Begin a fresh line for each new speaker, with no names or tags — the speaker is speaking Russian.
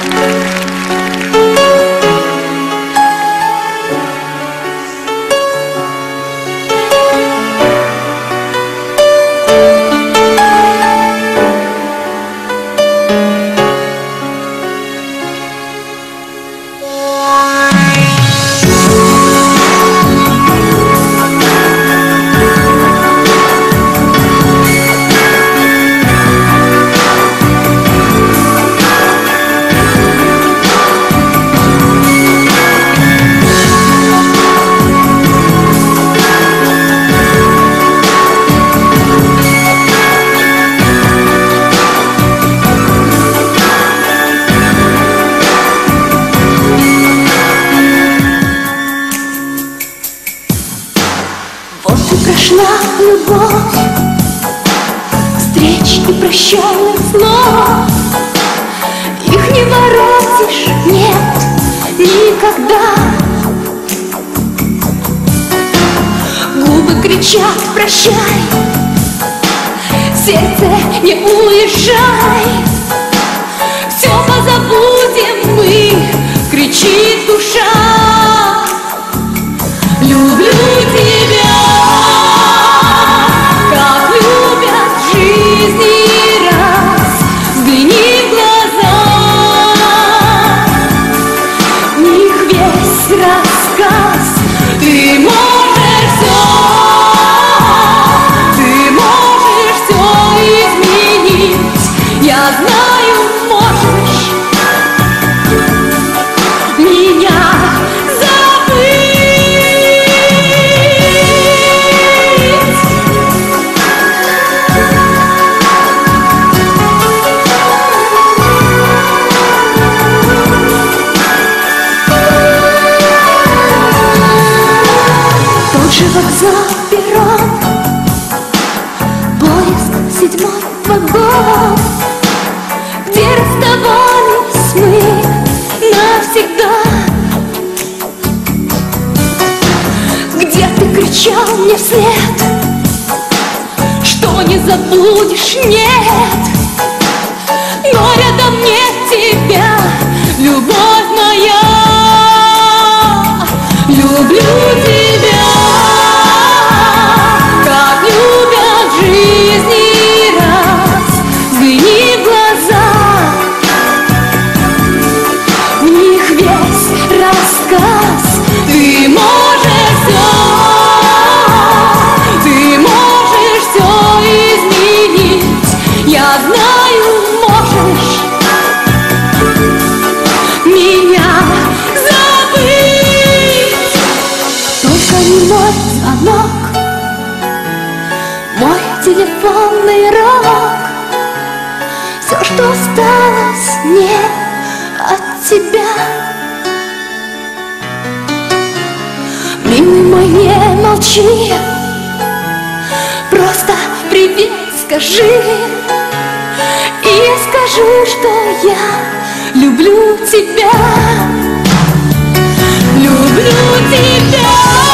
Прошла любовь, встреч и прощальных снов. Их не воротишь, нет, никогда. Губы кричат прощай, сердце не уезжай. Все позабудем мы, кричит душа. Люблю тебя. Вокзал, перрон, поезд, 7-й вагон, где расставались мы навсегда. Где ты кричал мне вслед, что не забудешь, нет. Но рядом нет тебя, любовь моя. Люблю тебя. Мой звонок, мой телефонный рог, все, что осталось мне от тебя. Милый мой, не молчи, просто привет скажи, и я скажу, что я люблю тебя. Люблю тебя.